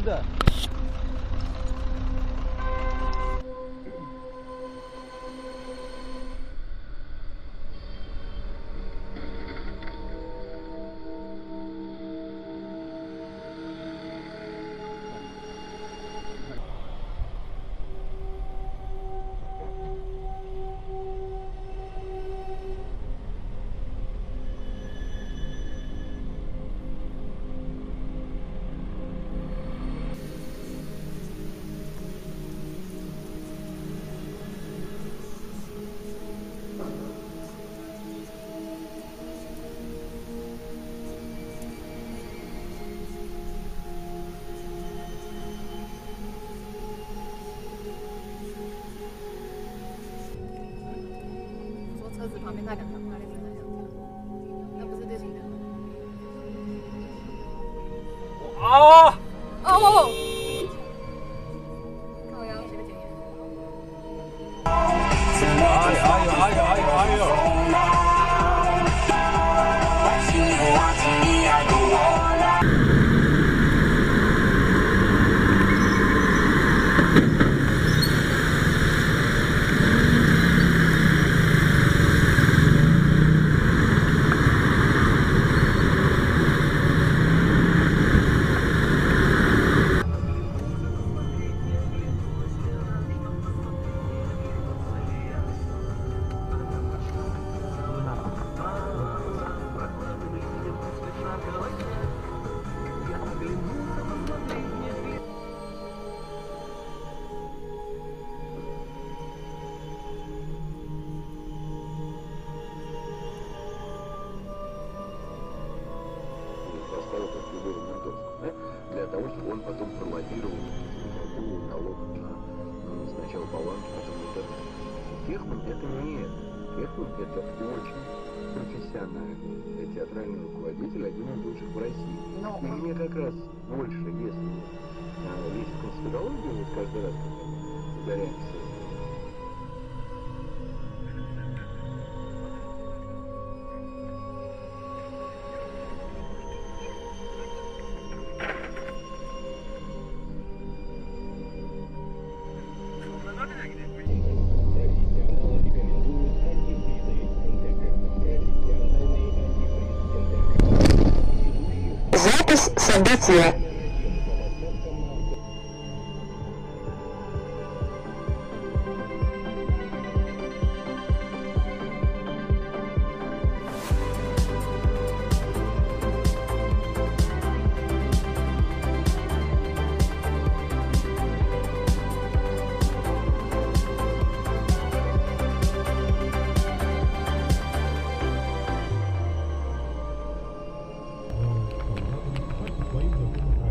сюда. 车子旁边那两条漂亮的那条，那不是对行的。 啊！ 哦，靠腰，谁的检验？ 哎呦！ Для того, чтобы он потом пролоббировал налог на сначала баланс, потом интернет. Техман это не это. Техман это очень профессиональный театральный руководитель, один из лучших в России. И мне как раз больше, если есть конспирология, вот каждый раз, когда мы ударяемся Запись события. Твоим законом.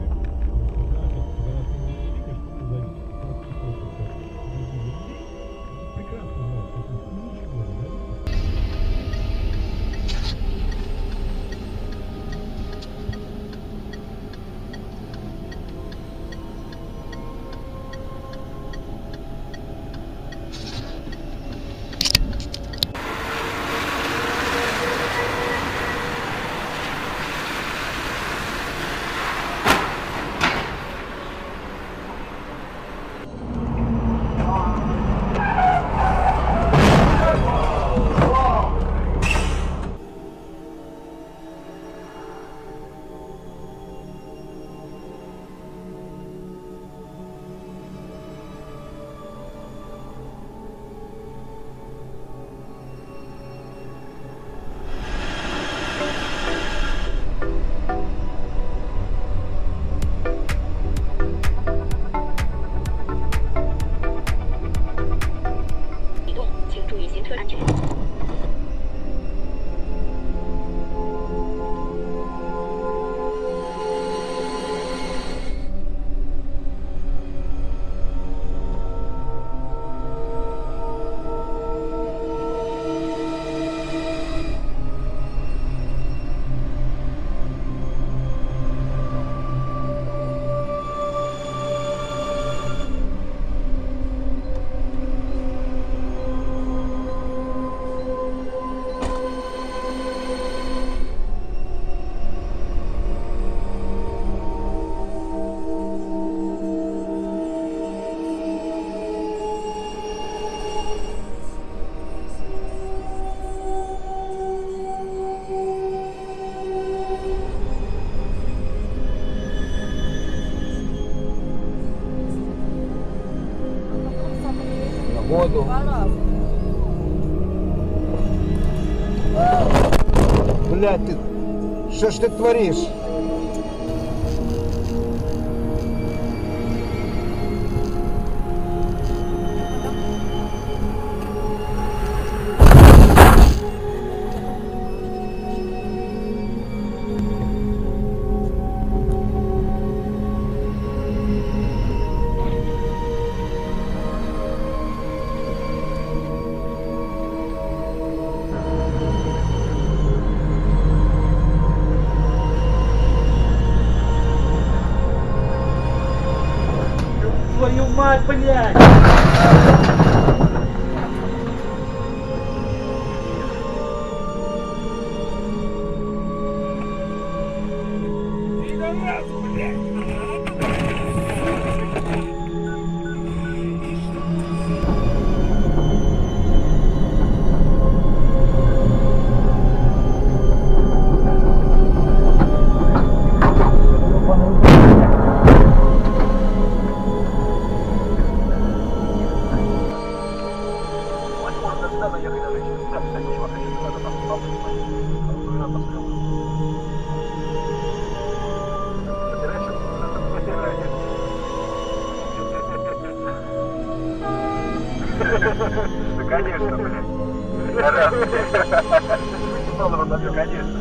походу. Блядь, ты... Что ж ты творишь? Твою мать, блядь! Пидорас, блядь! Ну, конечно, блядь. Конечно.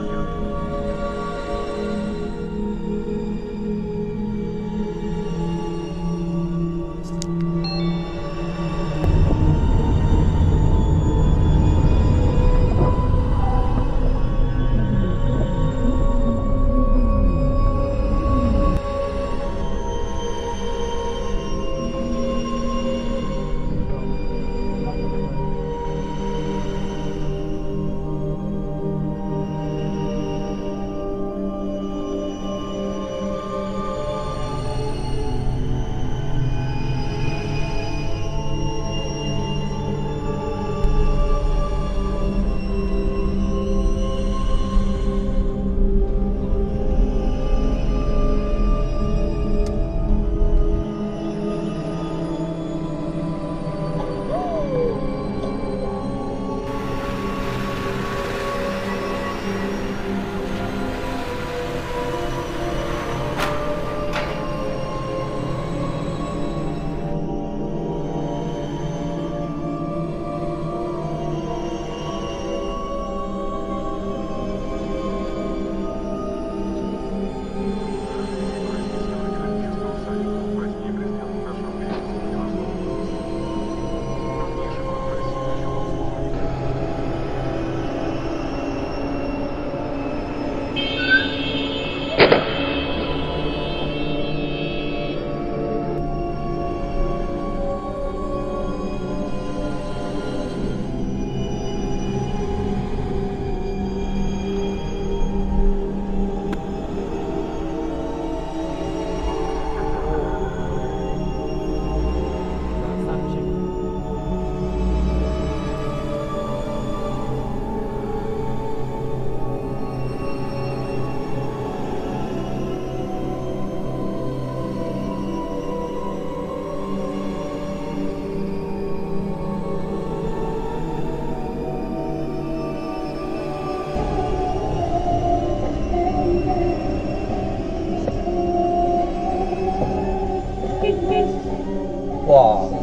Вау.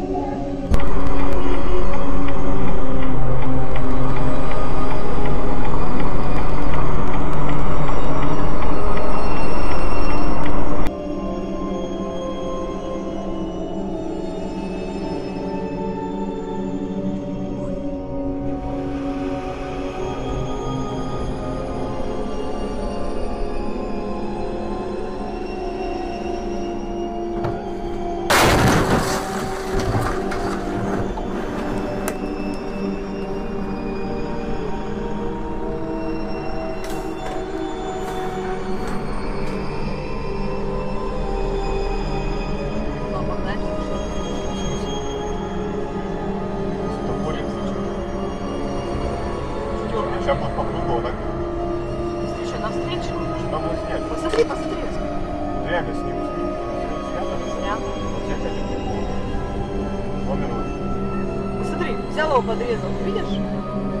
Сейчас будет по кругу, так? Встреча навстречу. Что будет снять? Посмотри, посмотри. Реально сниму. Снято? Снято. Взять один. Номер 8. Взял его, подрезал. Видишь?